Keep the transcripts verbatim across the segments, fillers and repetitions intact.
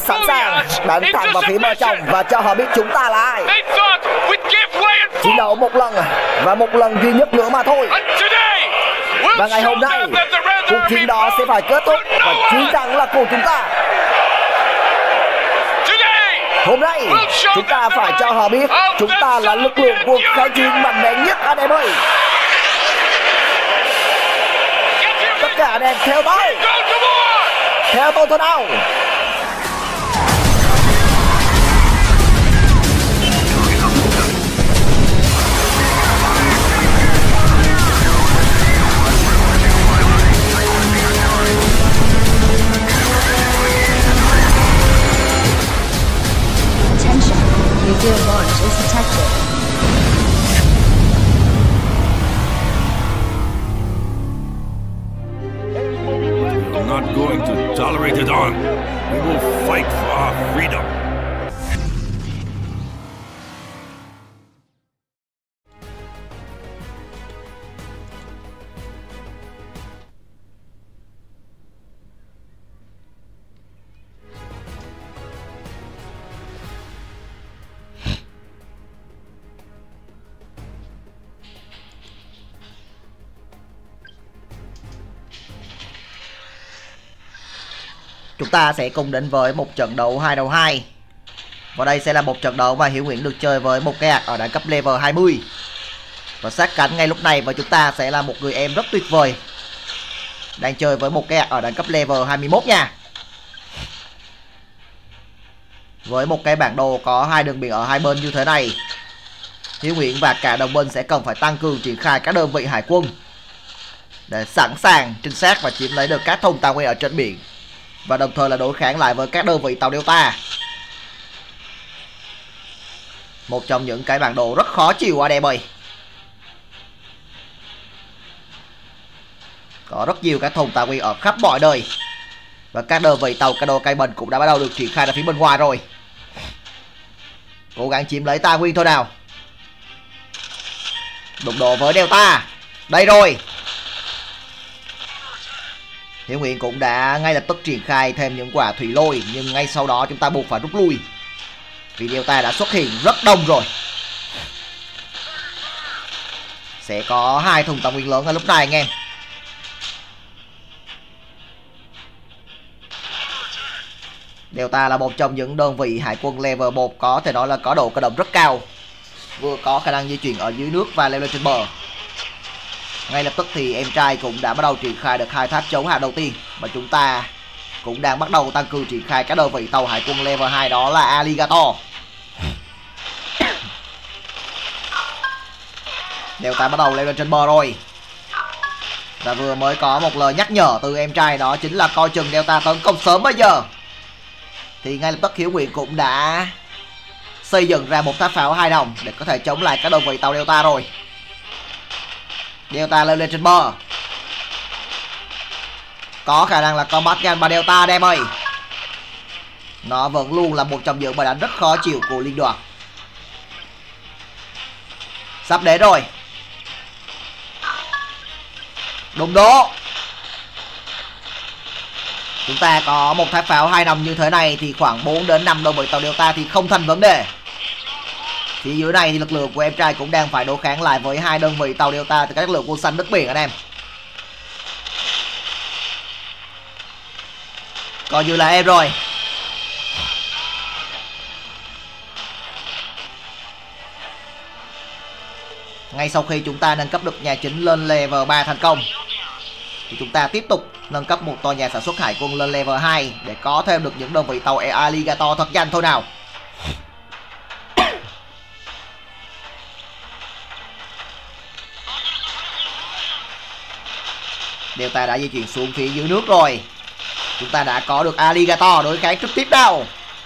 sẵn sàng đánh thẳng vào phía bờ trong và cho họ biết chúng ta là ai. Chiến đấu một lần và một lần duy nhất nữa mà thôi. Và ngày hôm nay cuộc chiến đó sẽ phải kết thúc và chiến thắng là của chúng ta. Hôm nay chúng ta phải cho họ biết chúng ta là lực lượng cuộc kháng chiến mạnh mẽ nhất anh em ơi. Tất cả anh em theo tôi. Theo tôi thôi nào. Nuclear launch is detected. We're not going to tolerate it on. We will fight for our freedom. Chúng ta sẽ cùng đến với một trận đấu hai đầu hai. Và đây sẽ là một trận đấu mà Hiếu Nguyễn được chơi với một cái ạc ở đẳng cấp level hai mươi. Và sát cánh ngay lúc này và chúng ta sẽ là một người em rất tuyệt vời đang chơi với một cái ạc ở đẳng cấp level hai mươi mốt nha. Với một cái bản đồ có hai đường biển ở hai bên như thế này, Hiếu Nguyễn và cả đồng minh sẽ cần phải tăng cường triển khai các đơn vị hải quân để sẵn sàng trinh sát và chiếm lấy được các thùng tài nguyên ở trên biển, và đồng thời là đối kháng lại với các đơn vị tàu Delta. Một trong những cái bản đồ rất khó chịu anh em ơi. Có rất nhiều các thùng tài nguyên ở khắp mọi nơi, và các đơn vị tàu Cano Cayman cũng đã bắt đầu được triển khai ra phía bên ngoài rồi. Cố gắng chiếm lấy tài nguyên thôi nào. Đụng độ với Delta. Đây rồi. Hiếu Nguyễn cũng đã ngay lập tức triển khai thêm những quả thủy lôi, nhưng ngay sau đó chúng ta buộc phải rút lui vì Delta đã xuất hiện rất đông rồi. Sẽ có hai thùng tài nguyên lớn ở lúc này anh em. Delta là một trong những đơn vị hải quân level một có thể nói là có độ cơ động rất cao, vừa có khả năng di chuyển ở dưới nước và leo lên trên bờ. Ngay lập tức thì em trai cũng đã bắt đầu triển khai được hai tháp chống hạm đầu tiên, và chúng ta cũng đang bắt đầu tăng cường triển khai các đơn vị tàu hải quân level hai, đó là Alligator. Delta bắt đầu leo lên trên bờ rồi. Và vừa mới có một lời nhắc nhở từ em trai, đó chính là coi chừng Delta tấn công sớm bây giờ. Thì ngay lập tức Hiếu Nguyễn cũng đã xây dựng ra một tháp pháo hai đồng để có thể chống lại các đơn vị tàu Delta rồi. Delta leo lên trên bờ. Có khả năng là combat gun và Delta đem ơi. Nó vẫn luôn là một trong những bài đánh rất khó chịu của liên đoàn. Sắp đến rồi. Đúng đó. Chúng ta có một tháp pháo hai nòng như thế này thì khoảng bốn đến năm đơn vị tàu Delta thì không thành vấn đề. Phía dưới này thì lực lượng của em trai cũng đang phải đối kháng lại với hai đơn vị tàu Delta từ các lực lượng quân xanh nước biển anh em. Coi như là em rồi. Ngay sau khi chúng ta nâng cấp được nhà chính lên level ba thành công thì chúng ta tiếp tục nâng cấp một tòa nhà sản xuất hải quân lên level hai để có thêm được những đơn vị tàu Alligator thật nhanh thôi nào. Delta đã di chuyển xuống phía dưới nước rồi. Chúng ta đã có được Alligator đối kháng trực tiếp đâu.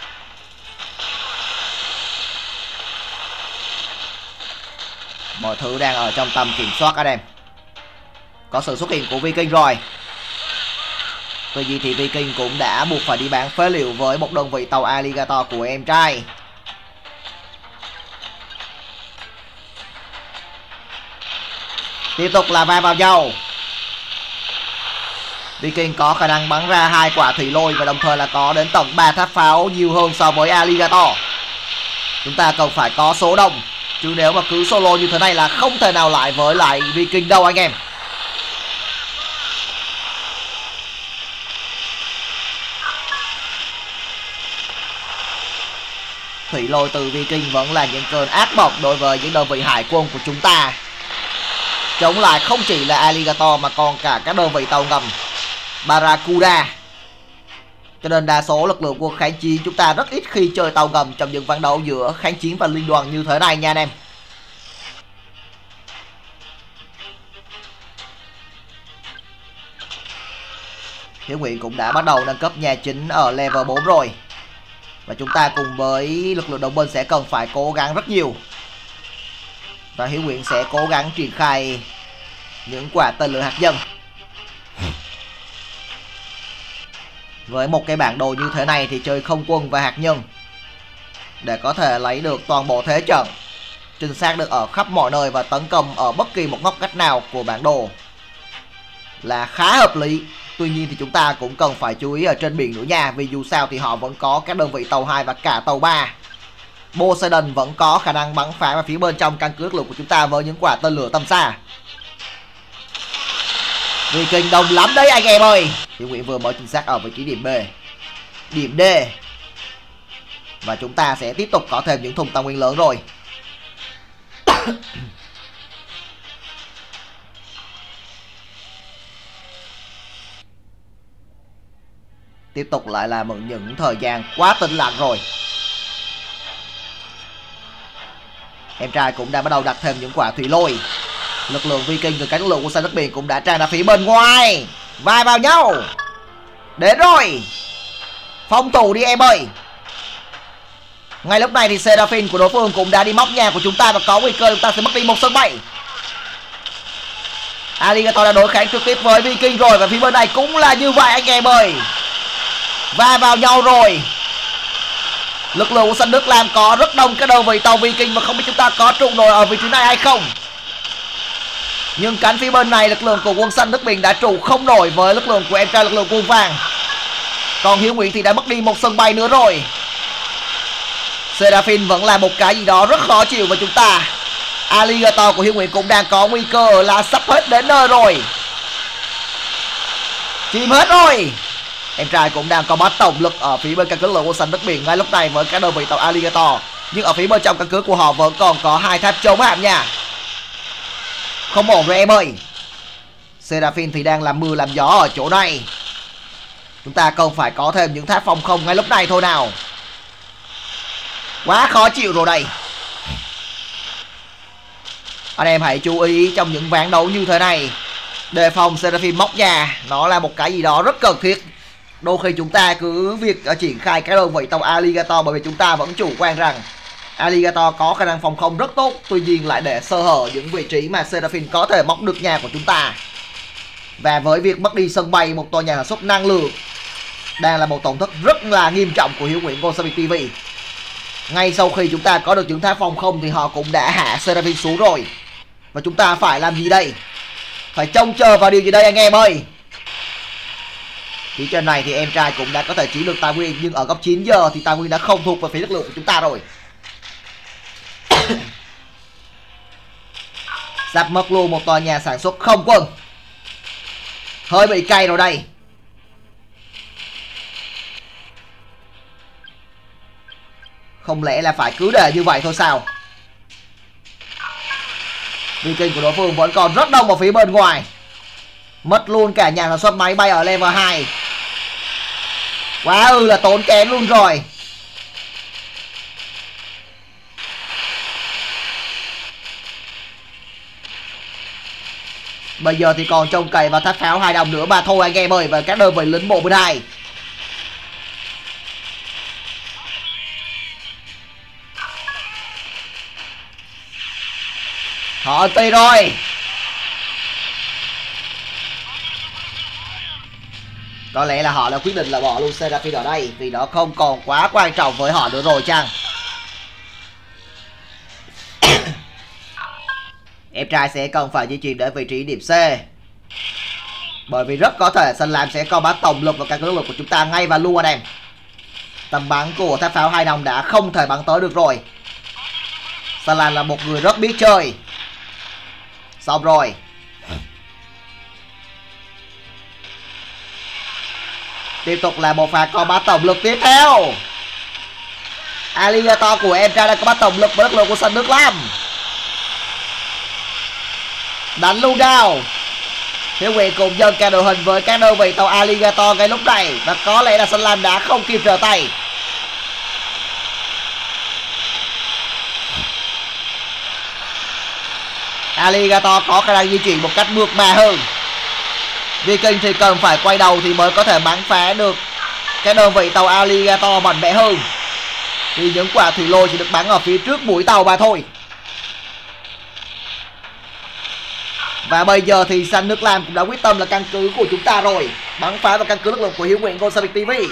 Mọi thứ đang ở trong tầm kiểm soát anh em. Có sự xuất hiện của Viking rồi. Tuy nhiên thì Viking cũng đã buộc phải đi bán phế liệu với một đơn vị tàu Alligator của em trai. Tiếp tục là va vào nhau. Viking có khả năng bắn ra hai quả thủy lôi và đồng thời là có đến tổng ba tháp pháo nhiều hơn so với Alligator. Chúng ta cần phải có số đông, chứ nếu mà cứ solo như thế này là không thể nào lại với lại Viking đâu anh em. Thủy lôi từ Viking vẫn là những cơn ác mộng đối với những đơn vị hải quân của chúng ta. Chống lại không chỉ là Alligator mà còn cả các đơn vị tàu ngầm Barracuda. Cho nên đa số lực lượng quân kháng chiến chúng ta rất ít khi chơi tàu ngầm trong những ván đấu giữa kháng chiến và liên đoàn như thế này nha anh em. Hiếu Nguyện cũng đã bắt đầu nâng cấp nhà chính ở level bốn rồi. Và chúng ta cùng với lực lượng đồng minh sẽ cần phải cố gắng rất nhiều. Và Hiếu Nguyện sẽ cố gắng triển khai những quả tên lửa hạt nhân. Với một cái bản đồ như thế này thì chơi không quân và hạt nhân để có thể lấy được toàn bộ thế trận, trinh sát được ở khắp mọi nơi và tấn công ở bất kỳ một ngóc ngách nào của bản đồ là khá hợp lý. Tuy nhiên thì chúng ta cũng cần phải chú ý ở trên biển nữa nha, vì dù sao thì họ vẫn có các đơn vị tàu hai và cả tàu ba. Poseidon vẫn có khả năng bắn phá vào phía bên trong căn cứ lực lượng của chúng ta với những quả tên lửa tầm xa. Viking đông lắm đấy anh em ơi. Hiếu Nguyện vừa mới chính xác ở vị trí điểm B. Điểm D. Và chúng ta sẽ tiếp tục có thêm những thùng tăng nguyên lớn rồi. Tiếp tục lại là một những thời gian quá tĩnh lặng rồi. Em trai cũng đã bắt đầu đặt thêm những quả thủy lôi. Lực lượng Viking từ các lực lượng của xanh đất biển cũng đã tràn ra phía bên ngoài. Vai vào nhau. Đến rồi. Phòng thủ đi em ơi. Ngay lúc này thì Seraphine của đối phương cũng đã đi móc nhà của chúng ta và có nguy cơ chúng ta sẽ mất đi một sân bay. Alligator đã đối kháng trực tiếp với Viking rồi và phía bên này cũng là như vậy anh em ơi. Va vào nhau rồi. Lực lượng của xanh Đức làm có rất đông cái đơn vị tàu Viking và không biết chúng ta có trụ nổi ở vị trí này hay không. Nhưng cánh phía bên này lực lượng của quân xanh nước Bình đã trụ không nổi với lực lượng của em trai lực lượng quân vàng. Còn Hiếu Nguyện thì đã mất đi một sân bay nữa rồi. Seraphine vẫn là một cái gì đó rất khó chịu với chúng ta. Alligator của Hiếu Nguyện cũng đang có nguy cơ là sắp hết đến nơi rồi. Chìm hết rồi. Em trai cũng đang có bắt tổng lực ở phía bên căn cứ lực lượng quân xanh nước biển ngay lúc này với các đơn vị tàu Alligator. Nhưng ở phía bên trong căn cứ của họ vẫn còn có hai tháp chống hạm nha. Không ổn rồi em ơi. Seraphine thì đang làm mưa làm gió ở chỗ này. Chúng ta cần phải có thêm những tháp phòng không ngay lúc này thôi nào. Quá khó chịu rồi đây. Anh em hãy chú ý trong những ván đấu như thế này. Đề phòng Seraphine móc nhà. Nó là một cái gì đó rất cần thiết. Đôi khi chúng ta cứ việc triển khai cái đơn vị tàu Alligator bởi vì chúng ta vẫn chủ quan rằng Alligator có khả năng phòng không rất tốt. Tuy nhiên lại để sơ hở những vị trí mà Seraphine có thể móc được nhà của chúng ta. Và với việc mất đi sân bay, một tòa nhà sản xuất năng lượng, đang là một tổn thất rất là nghiêm trọng của Hiếu Nguyện Goldsummit ti vi. Ngay sau khi chúng ta có được những tháp phòng không thì họ cũng đã hạ Seraphine xuống rồi. Và chúng ta phải làm gì đây? Phải trông chờ vào điều gì đây anh em ơi? Phía trên này thì em trai cũng đã có thể chiến được tài nguyên, nhưng ở góc chín giờ thì tài nguyên đã không thuộc về phía lực lượng của chúng ta rồi. Sắp mất luôn một tòa nhà sản xuất không quân. Hơi bị cay rồi đây. Không lẽ là phải cứ để như vậy thôi sao? Viking của đối phương vẫn còn rất đông ở phía bên ngoài. Mất luôn cả nhà sản xuất máy bay ở level hai. Quá ư là tốn kém luôn rồi. Bây giờ thì còn trông cậy vào tháp pháo hai đồng nữa mà thôi anh em ơi. Và các đơn vị lính bộ bên hai. Họ tì rồi. Có lẽ là họ đã quyết định là bỏ luôn Seraphine ở đây, vì nó không còn quá quan trọng với họ nữa rồi chăng? Em trai sẽ cần phải di chuyển đến vị trí điểm C. Bởi vì rất có thể Sân Lam sẽ co bắn tổng lực vào căn cứ lực lượng của chúng ta ngay và luôn anh em. Tầm bắn của tháp pháo hai nòng đã không thể bắn tới được rồi. Sân Lam là một người rất biết chơi. Xong rồi. Tiếp tục là một pha co bắn tổng lực tiếp theo. Alligator của em trai đang có bắt tổng lực với lực lượng của sân nước Lam. Đánh luôn đao. Hiếu Quyền cùng dân ca đội hình với các đơn vị tàu Alligator ngay lúc này. Và có lẽ là Sân Lam đã không kịp trở tay. Alligator có khả năng di chuyển một cách mượt mà hơn. Viking thì cần phải quay đầu thì mới có thể bắn phá được các đơn vị tàu Alligator mạnh mẽ hơn. Thì những quả thủy lôi chỉ được bắn ở phía trước mũi tàu mà thôi. Và bây giờ thì Xanh Nước Lam cũng đã quyết tâm là căn cứ của chúng ta rồi. Bắn phá vào căn cứ lực lượng của Hiếu Nguyện Golden ti vi.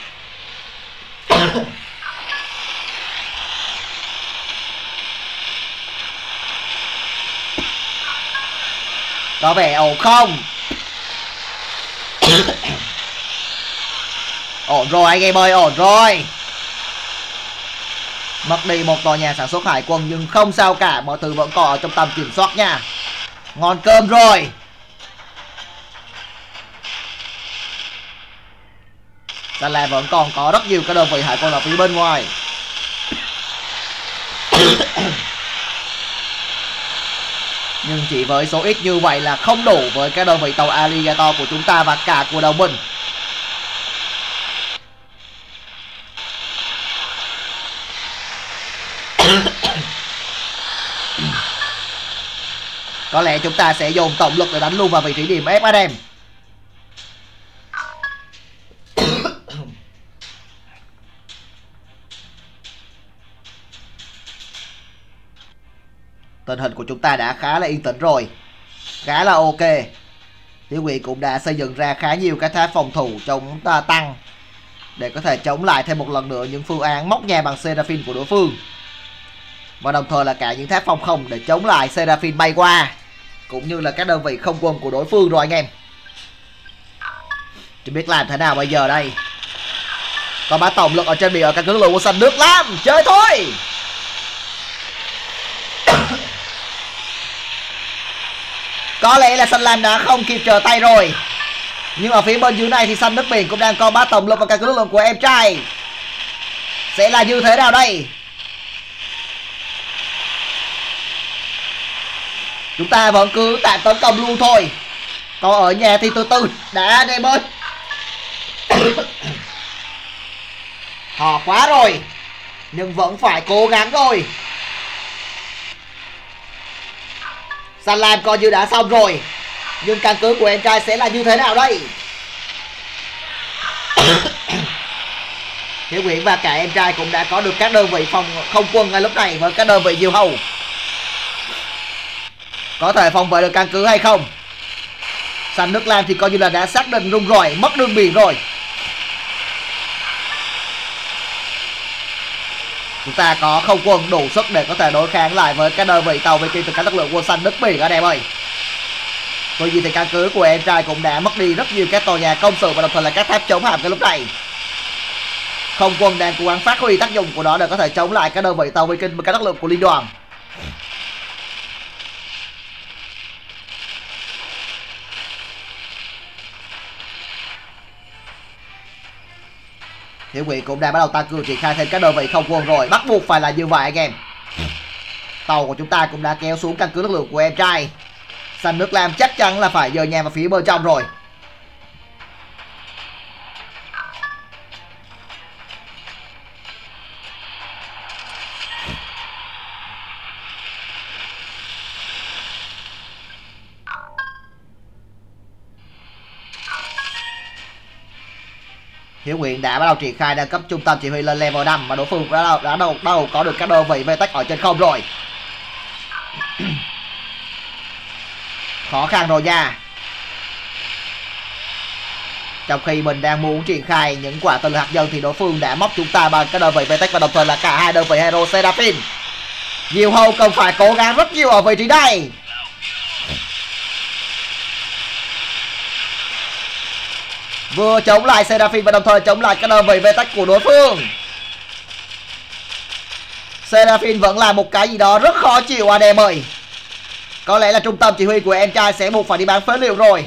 Có vẻ ổn không? Ổn rồi anh em ơi, ổn rồi. Mất đi một tòa nhà sản xuất hải quân nhưng không sao cả, mọi thứ vẫn còn ở trong tầm kiểm soát nha. Ngon cơm rồi. Đà Lạt vẫn còn có rất nhiều các đơn vị hải quân ở phía bên ngoài. Nhưng chỉ với số ít như vậy là không đủ với các đơn vị tàu Alligator của chúng ta và cả của đồng minh. Có lẽ chúng ta sẽ dùng tổng lực để đánh luôn vào vị trí điểm ép anh em. Tình hình của chúng ta đã khá là yên tĩnh rồi, khá là ok. Tiểu Quỷ cũng đã xây dựng ra khá nhiều cái tháp phòng thủ chống ta tăng để có thể chống lại thêm một lần nữa những phương án móc nhà bằng Seraphine của đối phương. Và đồng thời là cả những tháp phòng không để chống lại Seraphine bay qua, cũng như là các đơn vị không quân của đối phương rồi anh em. Chỉ biết làm thế nào bây giờ đây. Có bá tổng lực ở trên biển ở căn cứ lực lượng của Xanh Nước Lam. Chơi thôi. Có lẽ là Xanh Lam đã không kịp trở tay rồi. Nhưng ở phía bên dưới này thì Xanh Nước Biển cũng đang có bá tổng lực vào căn cứ lực lượng của em trai. Sẽ là như thế nào đây? Chúng ta vẫn cứ tạm tấn công luôn thôi. Còn ở nhà thì từ từ đã anh em ơi. Hò quá rồi. Nhưng vẫn phải cố gắng rồi. Xanh Lam coi như đã xong rồi. Nhưng căn cứ của em trai sẽ là như thế nào đây? Hiếu Nguyễn và cả em trai cũng đã có được các đơn vị phòng không quân ngay lúc này với các đơn vị diều hầu. Có thể phòng vệ được căn cứ hay không? Xanh Nước Lam thì coi như là đã xác định rung rồi, mất đường biển rồi. Chúng ta có không quân đủ sức để có thể đối kháng lại với các đơn vị tàu Viking từ các lực lượng quân Xanh Nước Biển anh em ơi. Tuy nhiên thì căn cứ của em trai cũng đã mất đi rất nhiều các tòa nhà công sự và đồng thời là các tháp chống hạm cái lúc này. Không quân đang cố gắng phát huy tác dụng của nó để có thể chống lại các đơn vị tàu Viking và các lực lượng của liên đoàn. Hiếu Nguyễn cũng đã bắt đầu tăng cường triển khai thêm các đơn vị không quân rồi. Bắt buộc phải là như vậy anh em. Tàu của chúng ta cũng đã kéo xuống căn cứ lực lượng của em trai. Xanh Nước Lam chắc chắn là phải dời nhà vào phía bên trong rồi. Hiếu Nguyện đã bắt đầu triển khai nâng cấp trung tâm chỉ huy lên level năm mà đối phương đã đã đầu, đầu có được các đơn vị vê tách ở trên không rồi. Khó khăn rồi nha. Trong khi mình đang muốn triển khai những quả tên lửa hạt nhân thì đối phương đã móc chúng ta bằng các đơn vị vê tách và đồng thời là cả hai đơn vị Hero Seraphine. Diều hầu cần phải cố gắng rất nhiều ở vị trí này. Vừa chống lại Seraphine và đồng thời chống lại các đơn vị về tách của đối phương. Seraphine vẫn là một cái gì đó rất khó chịu anh em ơi. Có lẽ là trung tâm chỉ huy của em trai sẽ buộc phải đi bán phế liệu rồi.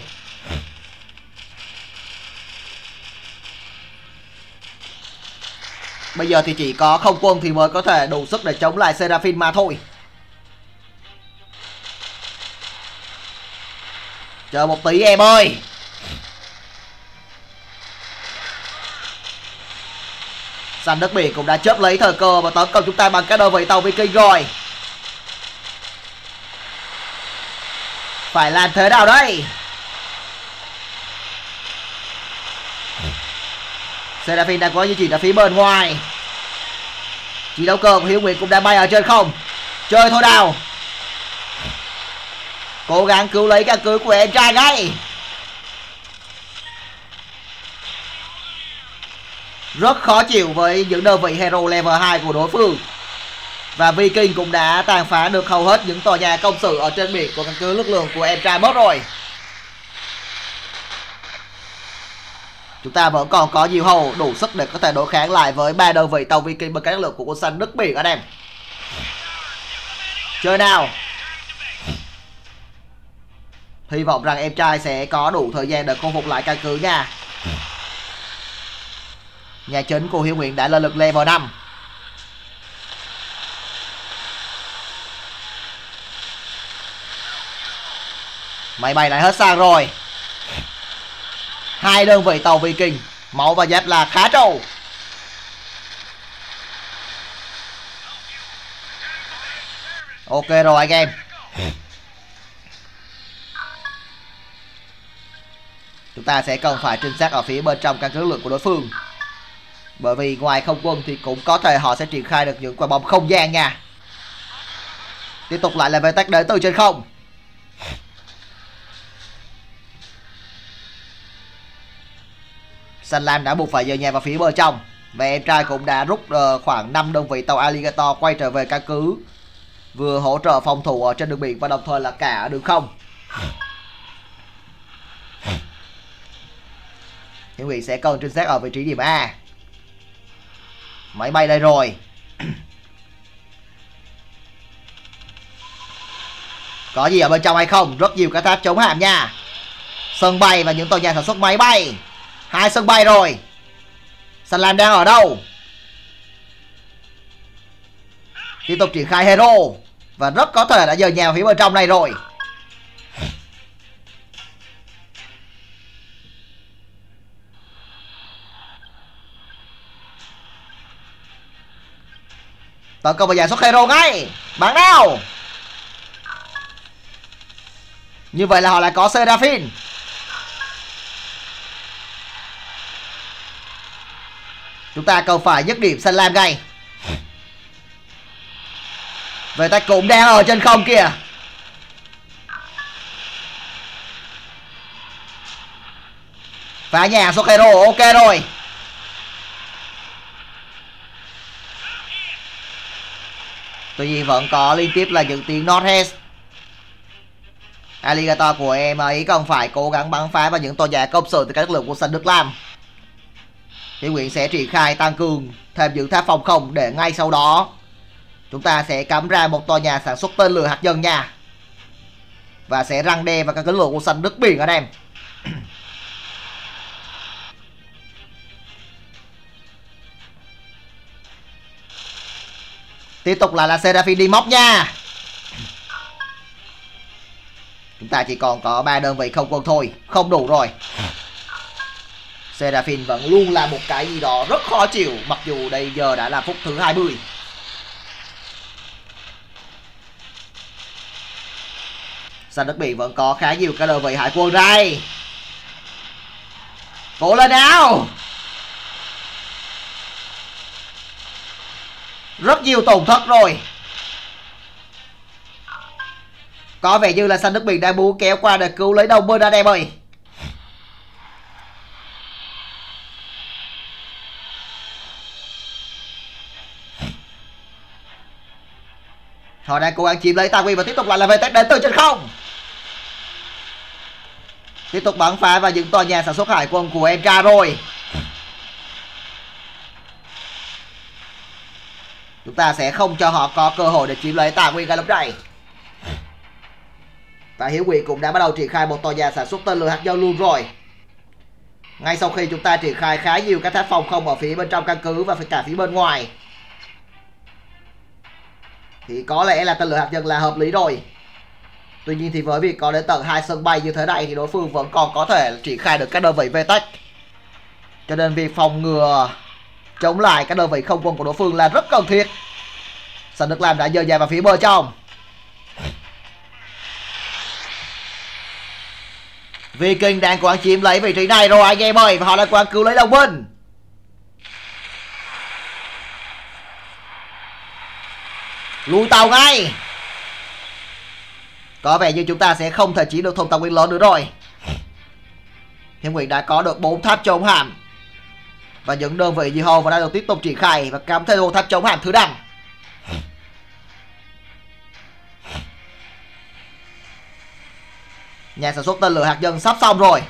Bây giờ thì chỉ có không quân thì mới có thể đủ sức để chống lại Seraphine mà thôi. Chờ một tí em ơi. Săn đất biển cũng đã chớp lấy thời cơ và tấn công chúng ta bằng các đơn vị tàu Viking rồi. Phải làm thế nào đây? Seraphine đang có di chuyển ở phía bên ngoài. Chỉ đấu cơ của Hiếu Nguyệt cũng đã bay ở trên không. Chơi thôi nào. Cố gắng cứu lấy căn cứ của em trai ngay. Rất khó chịu với những đơn vị hero level hai của đối phương. Và Viking cũng đã tàn phá được hầu hết những tòa nhà công sự ở trên biển của căn cứ lực lượng của em trai mất rồi. Chúng ta vẫn còn có nhiều hầu đủ sức để có thể đối kháng lại với ba đơn vị tàu Viking bằng các lực lượng của quân xanh nước biển anh em. Chơi nào. Hy vọng rằng em trai sẽ có đủ thời gian để khôi phục lại căn cứ nha. Nhà chính của Hiếu Nguyện đã lên lực level năm. Máy bay lại hết xăng rồi. Hai đơn vị tàu Viking, máu và giáp là khá trâu. Ok rồi anh em. Chúng ta sẽ cần phải trinh sát ở phía bên trong căn cứ lực lượng của đối phương. Bởi vì ngoài không quân thì cũng có thể họ sẽ triển khai được những quả bom không gian nha. Tiếp tục lại là về tách đến từ trên không. Xanh Lam đã buộc phải dời nhà vào phía bên trong. Và em trai cũng đã rút uh, khoảng năm đơn vị tàu Alligator quay trở về căn cứ, vừa hỗ trợ phòng thủ ở trên đường biển và đồng thời là cả ở đường không. Hiếu Nghị sẽ cần trinh sát ở vị trí điểm A. Máy bay đây rồi. Có gì ở bên trong hay không? Rất nhiều các tháp chống hạm nha. Sân bay và những tòa nhà sản xuất máy bay. Hai sân bay rồi. Xanh Lam đang ở đâu? Tiếp tục triển khai hero. Và rất có thể đã dời nhà phía bên trong này rồi. Tấn công vào nhà xuất hero ngay. Bắn nào. Như vậy là họ lại có Seraphine. Chúng ta cần phải dứt điểm Xanh Lam ngay. Về tay cũng đang ở trên không kìa. Phá nhà xuất hero. Ok rồi. Tuy nhiên vẫn có liên tiếp là những tiếng Northeast. Alligator của em ấy cần phải cố gắng bắn phá vào những tòa nhà công sự từ các lực lượng của xanh nước Lam. Hiếu Nguyện sẽ triển khai tăng cường thêm những tháp phòng không để ngay sau đó chúng ta sẽ cắm ra một tòa nhà sản xuất tên lửa hạt nhân nha. Và sẽ răng đe vào các lực lượng của xanh nước biển anh em. Tiếp tục lại là Seraphine đi móc nha. Chúng ta chỉ còn có ba đơn vị không quân thôi. Không đủ rồi. Seraphine vẫn luôn là một cái gì đó rất khó chịu. Mặc dù đây giờ đã là phút thứ hai mươi. Xanh nước biển vẫn có khá nhiều các đơn vị hải quân đây. Cố lên nào. Rất nhiều tổn thất rồi. Có vẻ như là xanh nước biển đang muốn kéo qua để cứu lấy đồng minh anh em ơi. Họ đang cố gắng chiếm lấy tài nguyên và tiếp tục lại là về tách đến từ trên không. Tiếp tục bắn phá vào những tòa nhà sản xuất hải quân của Emtra rồi. Chúng ta sẽ không cho họ có cơ hội để chiếm lấy tài nguyên ngay lúc này. Và Hiếu Quỷ cũng đã bắt đầu triển khai một tòa nhà sản xuất tên lửa hạt nhân luôn rồi. Ngay sau khi chúng ta triển khai khá nhiều các tháp phòng không ở phía bên trong căn cứ và cả phía bên ngoài, thì có lẽ là tên lửa hạt nhân là hợp lý rồi. Tuy nhiên thì với việc có đến tận hai sân bay như thế này thì đối phương vẫn còn có thể triển khai được các đơn vị vê tếch. Cho nên việc phòng ngừa chống lại các đơn vị không quân của đối phương là rất cần thiết. Sân Đức Lam đã dời dài vào phía bờ trong. Viking đang cố gắng chiếm lấy vị trí này rồi anh em ơi, và họ đang cố gắng cứu lấy đồng minh. Lùi tàu ngay. Có vẻ như chúng ta sẽ không thể chiếm được thông tàu nguyên lớn nữa rồi. Hiệp Nguyệt đã có được bốn tháp chống hạm, và những đơn vị như Hồ và đang được tiếp tục triển khai và cắm thêm một tháp chống hạm thứ năm. Nhà sản xuất tên lửa hạt nhân sắp xong rồi.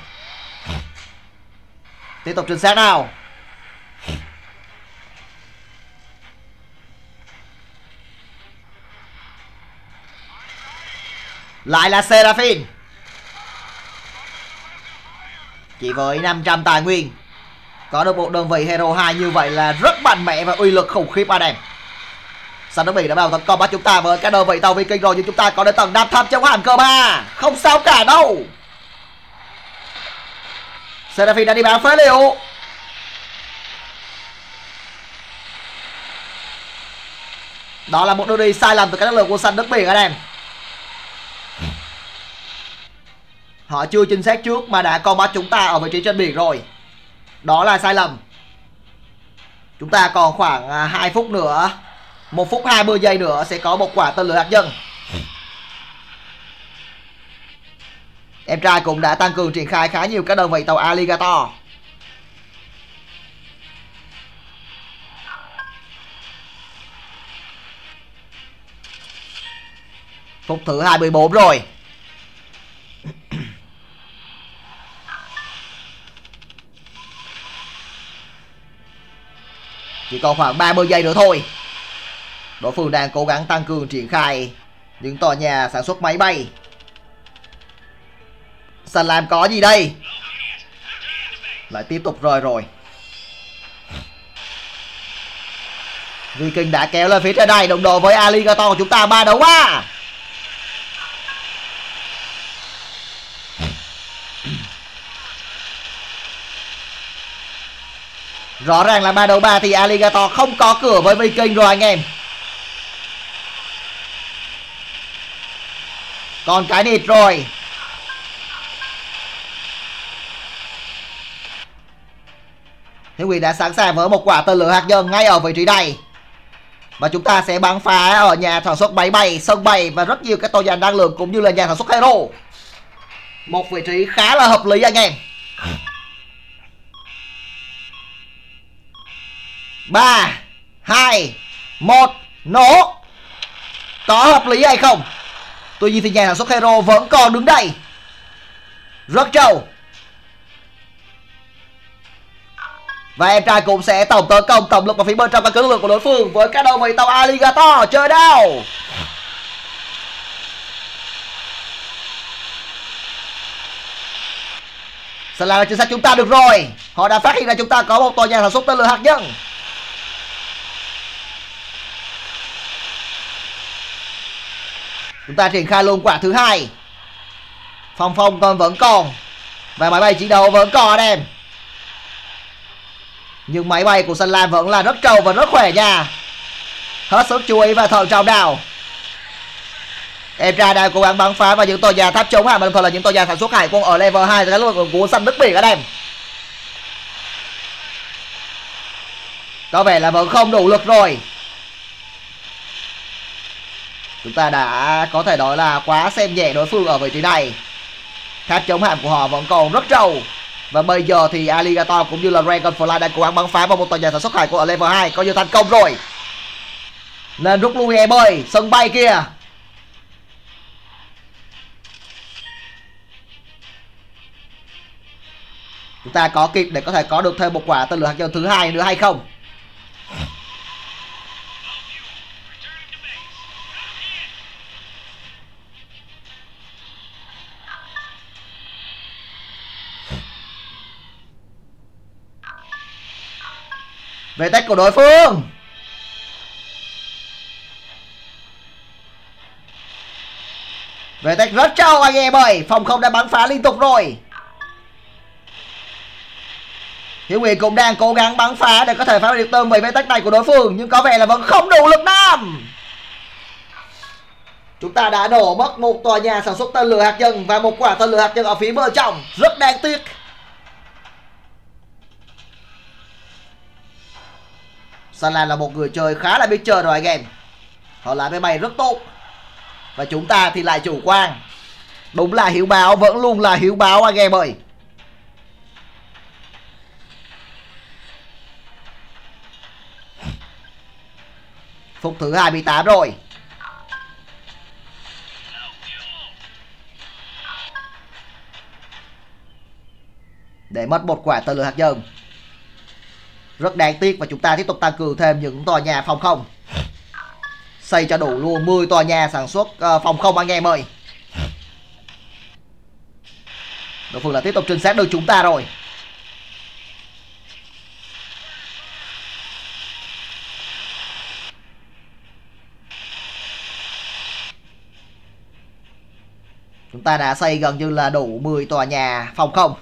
Tiếp tục trinh sát nào. Lại là Seraphine. Chỉ với năm trăm tài nguyên, có được một đơn vị Hero hai như vậy là rất mạnh mẽ và uy lực khủng khiếp anh em. Săn nước Bỉ đã bắt đầu tấn công bắt chúng ta với các đơn vị tàu Viking rồi, nhưng chúng ta có đến tầng năm tháp chống hạm cơ ba. Không sao cả đâu. Seraphine đã đi bán phế liệu. Đó là một đường đi sai lầm từ các lực lượng của săn nước Biển anh em. Họ chưa chính xác trước mà đã combat chúng ta ở vị trí trên biển rồi. Đó là sai lầm. Chúng ta còn khoảng hai phút nữa, một phút hai mươi giây nữa sẽ có một quả tên lửa hạt nhân. Em trai cũng đã tăng cường triển khai khá nhiều các đơn vị tàu Alligator. Phút thứ hai mươi bốn rồi. Chỉ còn khoảng ba mươi giây nữa thôi. Đối phương đang cố gắng tăng cường triển khai những tòa nhà sản xuất máy bay. Sân làm có gì đây? Lại tiếp tục rơi rồi. Viking đã kéo lên phía trên này, đồng đội với Alligator của chúng ta ba đấu ba. Rõ ràng là ba đấu ba thì Alligator không có cửa với Viking rồi anh em. Còn cái nịt rồi. Hiếu Quỷ đã sẵn sàng với một quả tên lửa hạt nhân ngay ở vị trí này. Và chúng ta sẽ bắn phá ở nhà sản xuất máy bay, sân bay và rất nhiều các tòa nhà năng lượng cũng như là nhà sản xuất Hero. Một vị trí khá là hợp lý anh em. ba, hai, một, nổ. Có hợp lý hay không? Tuy nhiên thì nhà sản xuất Hero vẫn còn đứng đây. Rất trâu. Và em trai cũng sẽ tổng tấn công tổng lực vào phía bên trong căn cứ lực lượng của đối phương với các đơn vị tàu Alligator. Chơi đâu? Sẽ là chính xác chúng ta được rồi. Họ đã phát hiện ra chúng ta có một tòa nhà sản xuất tên lửa hạt nhân. Chúng ta triển khai luôn quả thứ hai. Phòng phòng còn vẫn còn, và máy bay chiến đấu vẫn còn anh em. Nhưng máy bay của Sân Lam vẫn là rất trâu và rất khỏe nha. Hết sức chú ý và thận trọng nào. Em trai đang cố gắng bắn phá vào những tòa nhà tháp chống hạm, đồng thời là những tòa nhà sản xuất hải quân ở level hai của lực lượng của Săn Nước Biển anh em. Có vẻ là vẫn không đủ lực rồi. Chúng ta đã có thể nói là quá xem nhẹ đối phương ở vị trí này. Tháp chống hạm của họ vẫn còn rất trâu. Và bây giờ thì Alligator cũng như là Dragonfly đang cố gắng bắn phá vào một tòa nhà sản xuất hải quân ở level hai, coi như thành công rồi. Nên rút lui em ơi, sân bay kia. Chúng ta có kịp để có thể có được thêm một quả tên lửa hạt nhân thứ hai nữa hay không? Về tách của đối phương. Về tách rất trâu anh em ơi. Phòng không đã bắn phá liên tục rồi. Hiếu Nguyệt cũng đang cố gắng bắn phá để có thể phá hủy được tôm về tách này của đối phương, nhưng có vẻ là vẫn không đủ lực nam. Chúng ta đã đổ mất một tòa nhà sản xuất tên lửa hạt nhân và một quả tên lửa hạt nhân ở phía bờ trong. Rất đáng tiếc. Sunland là một người chơi khá là biết chơi rồi anh em. Họ lái máy bay rất tốt. Và chúng ta thì lại chủ quan. Đúng là hiếu báo vẫn luôn là hiếu báo anh em ơi. Phút thứ hai mươi tám rồi. Để mất một quả tên lửa hạt nhân. Rất đáng tiếc và chúng ta tiếp tục tăng cường thêm những tòa nhà phòng không. Xây cho đủ luôn mười tòa nhà sản xuất uh, phòng không anh em ơi. Đối phương là tiếp tục trinh sát được chúng ta rồi. Chúng ta đã xây gần như là đủ mười tòa nhà phòng không.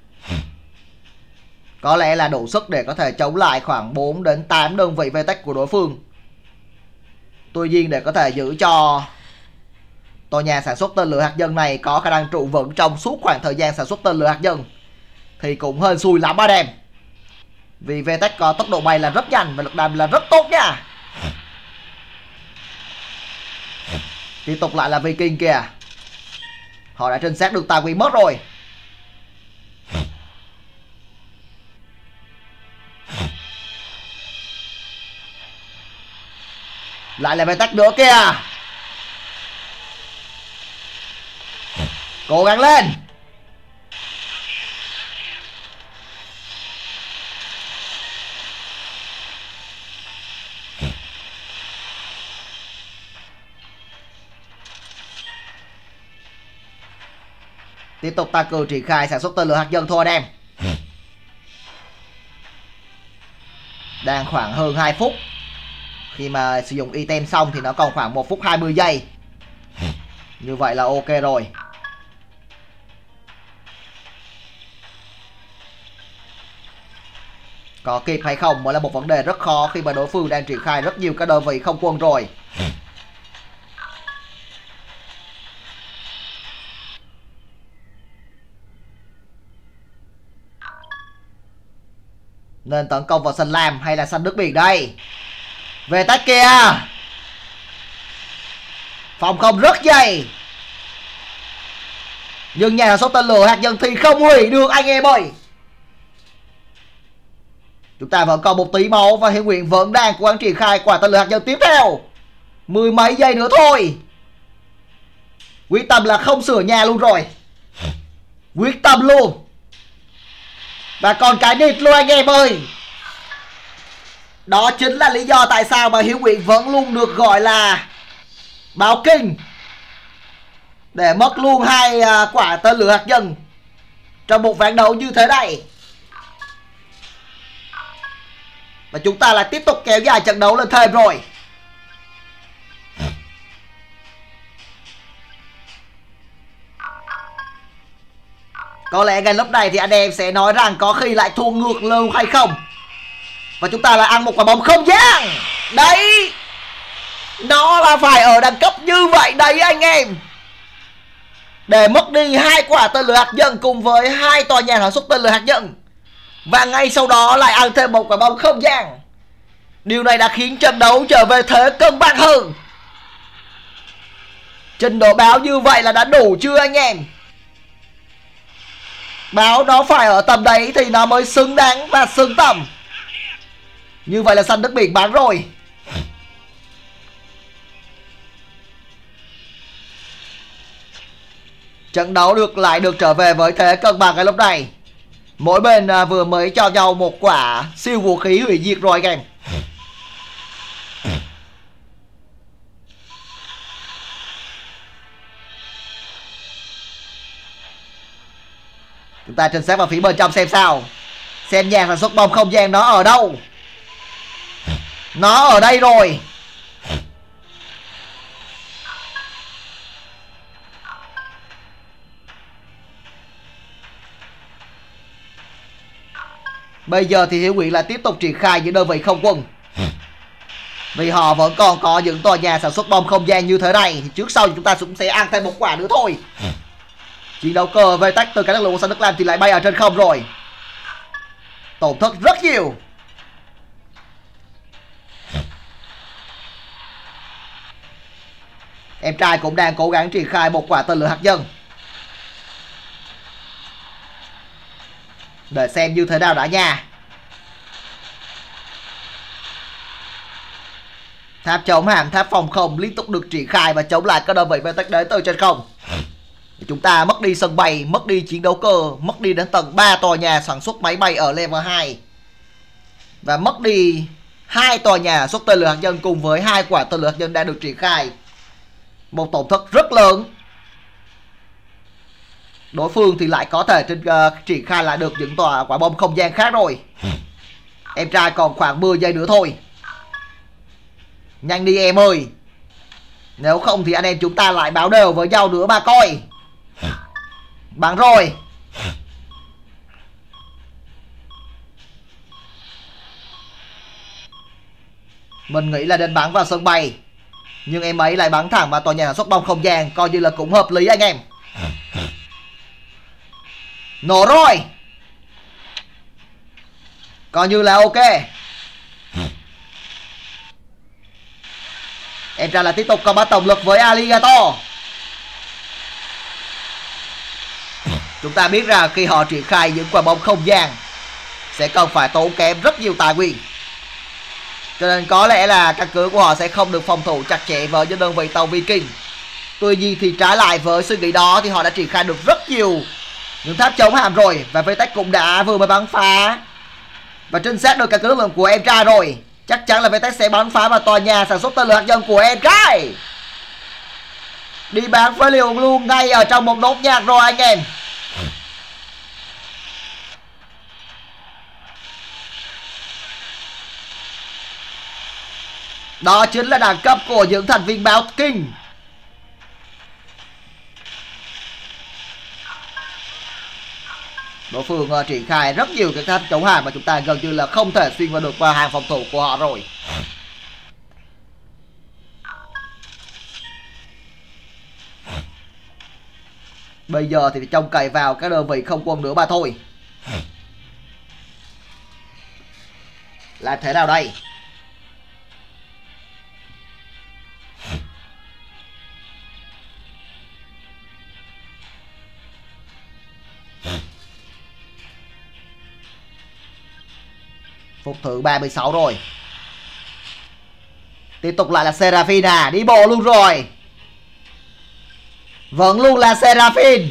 Có lẽ là đủ sức để có thể chống lại khoảng bốn đến tám đơn vị vê tếch của đối phương. Tuy nhiên để có thể giữ cho tòa nhà sản xuất tên lửa hạt nhân này có khả năng trụ vững trong suốt khoảng thời gian sản xuất tên lửa hạt nhân thì cũng hên xui lắm anh em. Vì vê tếch có tốc độ bay là rất nhanh và lực đam là rất tốt nha. Tiếp tục lại là Viking kìa. Họ đã trinh sát được tài nguyên mất rồi. Lại là vê tếch nữa kìa. Cố gắng lên. Tiếp tục tăng cường triển khai sản xuất tên lửa hạt nhân thôi anh em. Đang khoảng hơn hai phút. Khi mà sử dụng item xong thì nó còn khoảng một phút hai mươi giây. Như vậy là ok rồi. Có kịp hay không mới là một vấn đề rất khó khi mà đối phương đang triển khai rất nhiều các đơn vị không quân rồi. Nên tấn công vào sân lam hay là sân nước biển đây? Về tách kìa. Phòng không rất dày. Nhưng nhà sản xuất tên lửa hạt nhân thì không hủy được anh em ơi. Chúng ta vẫn còn một tí máu và Hiếu Nguyện vẫn đang cố gắng triển khai quả tên lửa hạt nhân tiếp theo. Mười mấy giây nữa thôi. Quyết tâm là không sửa nhà luôn rồi. Quyết tâm luôn. Và còn cái địt luôn anh em ơi. Đó chính là lý do tại sao mà Hiếu Nguyện vẫn luôn được gọi là báo kinh. Để mất luôn hai uh, quả tên lửa hạt nhân trong một ván đấu như thế này. Và chúng ta lại tiếp tục kéo dài trận đấu lên thêm rồi. Có lẽ ngay lúc này thì anh em sẽ nói rằng có khi lại thua ngược lâu hay không. Và chúng ta lại ăn một quả bóng không gian. Đấy. Nó là phải ở đẳng cấp như vậy đấy anh em. Để mất đi hai quả tên lửa hạt nhân cùng với hai tòa nhà sản xuất tên lửa hạt nhân. Và ngay sau đó lại ăn thêm một quả bóng không gian. Điều này đã khiến trận đấu trở về thế cân bằng hơn. Trình độ báo như vậy là đã đủ chưa anh em? Báo nó phải ở tầm đấy thì nó mới xứng đáng và xứng tầm. Như vậy là sân nước biển bán rồi. Trận đấu được lại được trở về với thế cân bằng cái lúc này. Mỗi bên à, vừa mới cho nhau một quả siêu vũ khí hủy diệt rồi anh em. Chúng ta trinh sát vào phía bên trong xem sao. Xem nhà sản xuất bom không gian nó ở đâu. Nó ở đây rồi. Bây giờ thì Hiếu Nguyện là tiếp tục triển khai những đơn vị không quân. Vì họ vẫn còn có những tòa nhà sản xuất bom không gian như thế này, thì trước sau chúng ta cũng sẽ ăn thêm một quả nữa thôi. Chiến đấu cơ vây tách từ các lực lượng của San Đức Lam thì lại bay ở trên không rồi. Tổn thất rất nhiều. Em trai cũng đang cố gắng triển khai một quả tên lửa hạt nhân. Để xem như thế nào đã nha. Tháp chống hạm, tháp phòng không liên tục được triển khai và chống lại các đơn vị bên tách đến từ trên không. Chúng ta mất đi sân bay, mất đi chiến đấu cơ, mất đi đến tầng ba tòa nhà sản xuất máy bay ở level hai. Và mất đi hai tòa nhà xuất tên lửa hạt nhân cùng với hai quả tên lửa hạt nhân đang được triển khai. Một tổn thất rất lớn. Đối phương thì lại có thể trên, uh, triển khai lại được những tòa quả bom không gian khác rồi. Em trai còn khoảng mười giây nữa thôi. Nhanh đi em ơi. Nếu không thì anh em chúng ta lại báo đều với nhau nữa mà coi. Bắn rồi. Mình nghĩ là nên bắn vào sân bay, nhưng em ấy lại bắn thẳng vào tòa nhà sản xuất bom không gian, coi như là cũng hợp lý anh em. Nổ rồi. Coi như là ok. Em ra là tiếp tục combat tổng lực với Alligator. Chúng ta biết rằng khi họ triển khai những quả bom không gian sẽ cần phải tốn kém rất nhiều tài nguyên, cho nên có lẽ là căn cứ của họ sẽ không được phòng thủ chặt chẽ với những đơn vị tàu Viking. Tuy nhiên thì trái lại với suy nghĩ đó thì họ đã triển khai được rất nhiều những tháp chống hạm rồi. Và vê tách cũng đã vừa mới bắn phá và trinh sát được căn cứ lực lượng của em trai rồi. Chắc chắn là vê tách sẽ bắn phá vào tòa nhà sản xuất tên lửa hạt nhân của em trai. Đi bán phế liệu luôn ngay ở trong một nốt nhạc rồi anh em. Đó chính là đẳng cấp của những thành viên báo kinh. Đối phương uh, triển khai rất nhiều cái tháp chống hạm mà chúng ta gần như là không thể xuyên qua được qua hàng phòng thủ của họ rồi. Bây giờ thì trông cậy vào các đơn vị không quân nữa mà thôi. Làm thế nào đây? Phút thứ ba mươi sáu rồi. Tiếp tục lại là Seraphine à. Đi bộ luôn rồi. Vẫn luôn là Seraphine.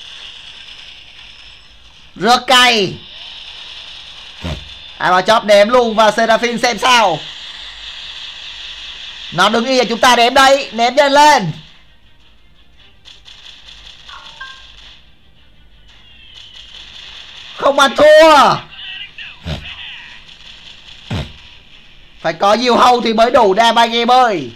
Rất cay. Ai mà chóp ném luôn vào Seraphine xem sao. Nó đứng yên, chúng ta ném đây. Ném nhanh lên. Không ăn thua. Phải có nhiều hâu thì mới đủ đam anh em ơi.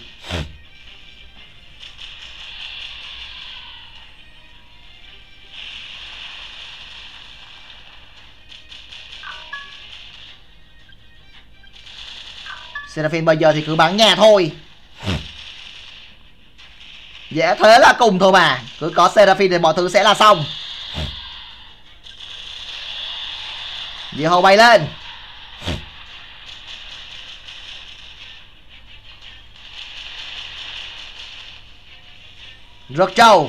Seraphine bây giờ thì cứ bắn nhà thôi. Dễ thế là cùng thôi mà. Cứ có Seraphine thì mọi thứ sẽ là xong. Nhiều hâu bay lên. Rất trâu.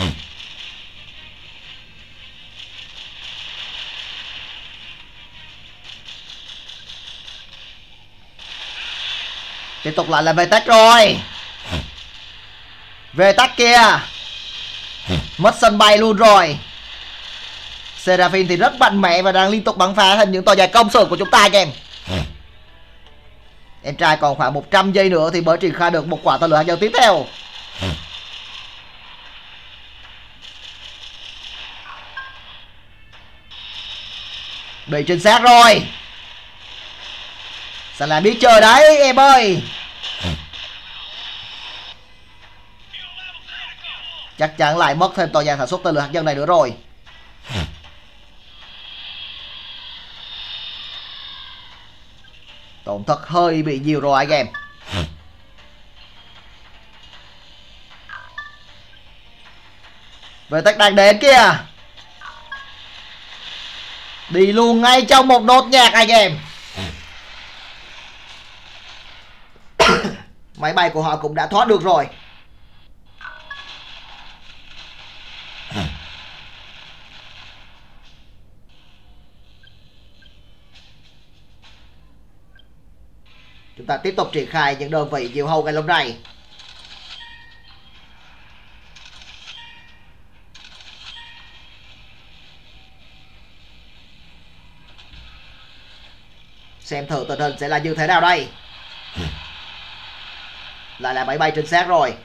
Tiếp tục lại là về tách rồi. Về tách kia. Mất sân bay luôn rồi. Seraphine thì rất mạnh mẽ và đang liên tục bắn phá thành những tòa nhà công sự của chúng ta anh em. Em trai còn khoảng một trăm giây nữa thì mới triển khai được một quả tên lửa hạt nhân tiếp theo. Bị chính xác rồi. Sao lại biết chơi đấy em ơi. Chắc chắn lại mất thêm tòa nhà sản xuất tên lửa hạt nhân này nữa rồi. Tổn thất hơi bị nhiều rồi anh em. Về tách đang đến kìa. Đi luôn ngay trong một nốt nhạc anh em. Máy bay của họ cũng đã thoát được rồi. Chúng ta tiếp tục triển khai những đơn vị diều hâu ngày lúc này. Xem thử tình hình sẽ là như thế nào đây. Lại là máy bay trinh sát rồi.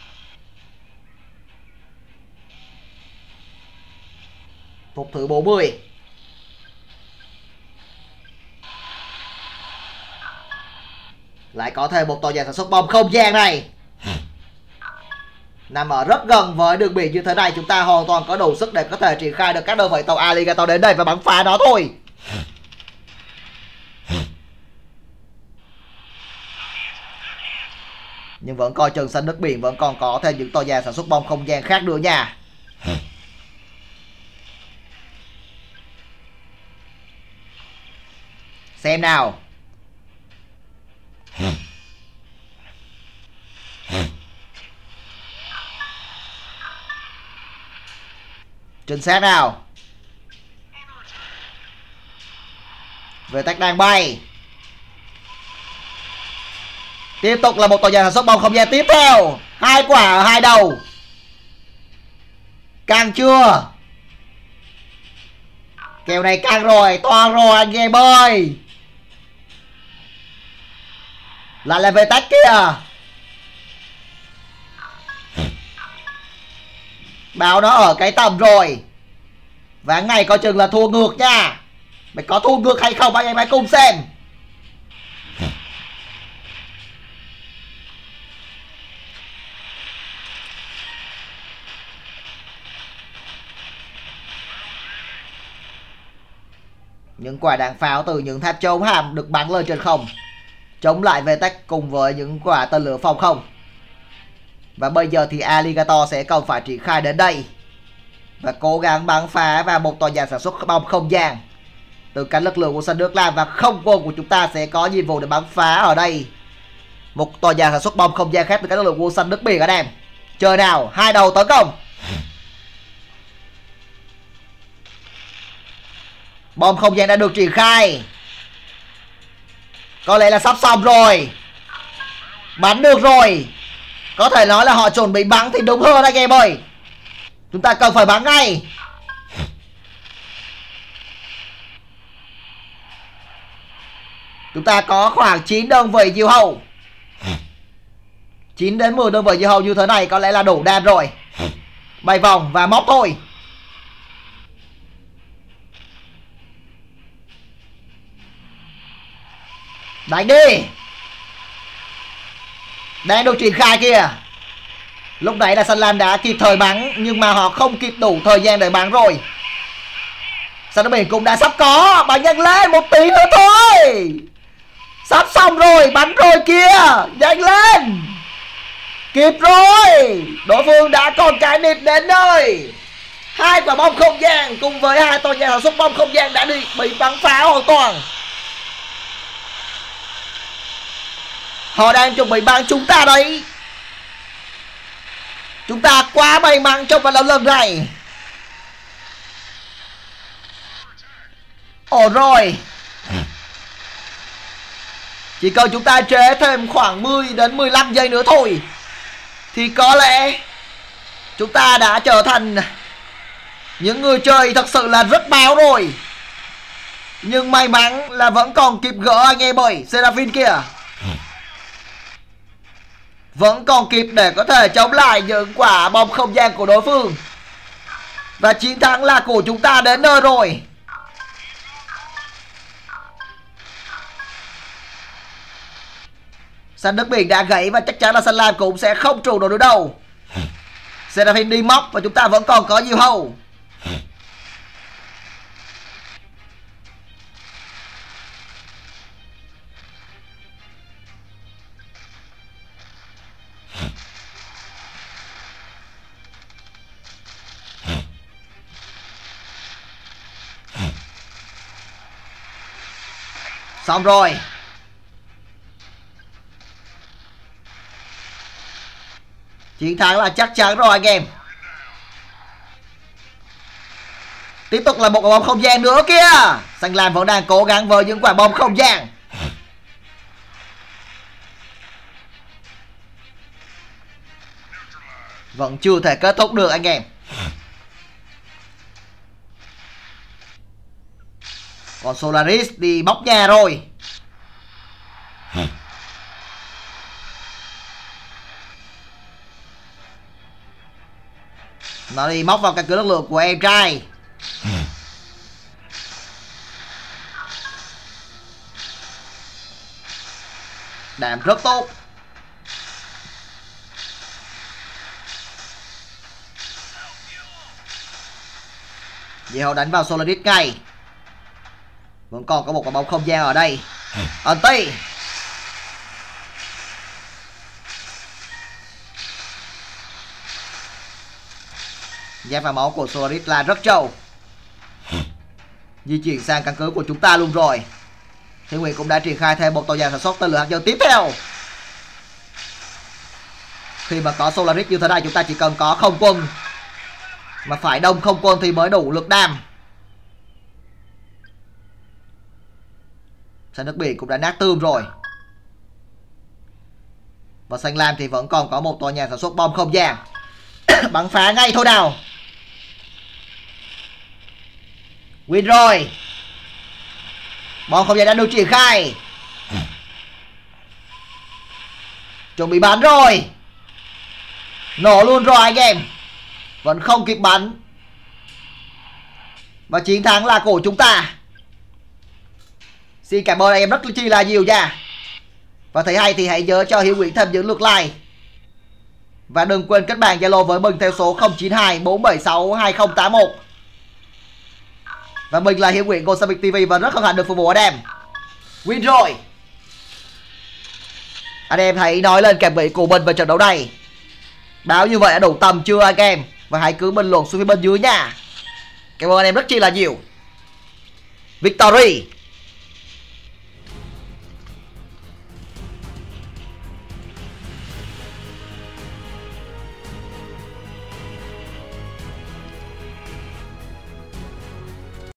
Phục thứ bốn mươi. Lại có thêm một tòa nhà sản xuất bom không gian này. Nằm ở rất gần với đường biển như thế này, chúng ta hoàn toàn có đủ sức để có thể triển khai được các đơn vị tàu Alligator đến đây và bắn phá nó thôi. Nhưng vẫn coi chừng xanh nước biển vẫn còn có thêm những tòa nhà sản xuất bom không gian khác nữa nha. Xem nào. Trinh sát nào. Về tách đang bay. Tiếp tục là một tòa nhà sản xuất bom không gian tiếp theo. Hai quả ở hai đầu. Càng chưa. Kèo này càng rồi. Toan rồi anh em ơi. Lại là về tách kìa. Báo nó ở cái tầm rồi. Và ngày coi chừng là thua ngược nha. Mày có thua ngược hay không anh em hãy cùng xem. Những quả đạn pháo từ những tháp chống hàm được bắn lên trên không, chống lại về tách cùng với những quả tên lửa phòng không. Và bây giờ thì Alligator sẽ cần phải triển khai đến đây và cố gắng bắn phá vào một tòa nhà sản xuất bom không gian từ cánh lực lượng của xanh nước Lam. Và không quân của chúng ta sẽ có nhiệm vụ để bắn phá ở đây một tòa nhà sản xuất bom không gian khác từ cánh lực lượng của xanh nước biển anh em. Chơi nào, hai đầu tấn công. Bom không gian đã được triển khai. Có lẽ là sắp xong rồi. Bắn được rồi. Có thể nói là họ chuẩn bị bắn thì đúng hơn anh em ơi. Chúng ta cần phải bắn ngay. Chúng ta có khoảng chín đơn vị diều hâu. chín đến mười đơn vị diều hâu như thế này có lẽ là đủ đạn rồi. Bay vòng và móc thôi. Đánh đi. Đang được triển khai kìa. Lúc nãy là Xanh Lam đã kịp thời bắn, nhưng mà họ không kịp đủ thời gian để bắn rồi. Xanh nước biển cũng đã sắp có. Bắn nhanh lên, một tí nữa thôi. Sắp xong rồi, bắn rồi kìa. Nhanh lên. Kịp rồi. Đối phương đã còn cái nịt đến nơi. Hai quả bom không gian cùng với hai tòa nhà sản xuất bom không gian đã đi bị bắn phá hoàn toàn. Họ đang chuẩn bị bắn chúng ta đấy. Chúng ta quá may mắn trong trận đấu lần này. Ồ rồi. Chỉ cần chúng ta chế thêm khoảng mười đến mười lăm giây nữa thôi thì có lẽ chúng ta đã trở thành Những người chơi thật sự là rất báo rồi. Nhưng may mắn là vẫn còn kịp gỡ anh em ơi. Seraphine kìa, vẫn còn kịp để có thể chống lại những quả bom không gian của đối phương. Và chiến thắng là của chúng ta đến nơi rồi. Xanh nước biển đã gãy và chắc chắn là xanh lam cũng sẽ không trụ được nữa đâu. Seraphine đi móc và chúng ta vẫn còn có nhiều hầu. Xong rồi. Chiến thắng là chắc chắn rồi anh em. Tiếp tục là một quả bom không gian nữa kia. Xanh lam vẫn đang cố gắng với những quả bom không gian. Vẫn chưa thể kết thúc được anh em. Còn Solaris đi bóc nhà rồi. Nó đi móc vào căn cứ lực lượng của em trai. Đảm rất tốt. Vậy họ đánh vào Solaris ngay. Vẫn còn có một quả bóng không gian ở đây. Anti. Giáp vào máu của Solaris là rất trâu. Di chuyển sang căn cứ của chúng ta luôn rồi. Thiên Nguyệt cũng đã triển khai thêm một tòa nhà sản xuất tên lửa hạt nhân tiếp theo. Khi mà có Solaris như thế này, chúng ta chỉ cần có không quân, mà phải đông không quân thì mới đủ lực đam. Xanh nước biển cũng đã nát tươm rồi. Và xanh lam thì vẫn còn có một tòa nhà sản xuất bom không gian. Bắn phá ngay thôi nào. Win rồi. Bom không gian đã được triển khai. Chuẩn bị bắn rồi. Nổ luôn rồi anh em. Vẫn không kịp bắn. Và chiến thắng là của chúng ta. Xin cảm ơn anh em rất chi là nhiều nha. Và thấy hay thì hãy nhớ cho Hiếu Nguyễn thêm những lượt like. Và đừng quên kết bạn Zalo với mình theo số không chín hai bốn bảy sáu hai không tám một. Và mình là Hiếu Nguyễn của Samic ti vi và rất hân hạnh được phục vụ anh em. Win rồi. Anh em hãy nói lên cảm nghĩ của mình về trận đấu này. Báo như vậy đã đủ tầm chưa anh em? Và hãy cứ bình luận xuống phía bên dưới nha. Cảm ơn anh em rất chi là nhiều. Victory.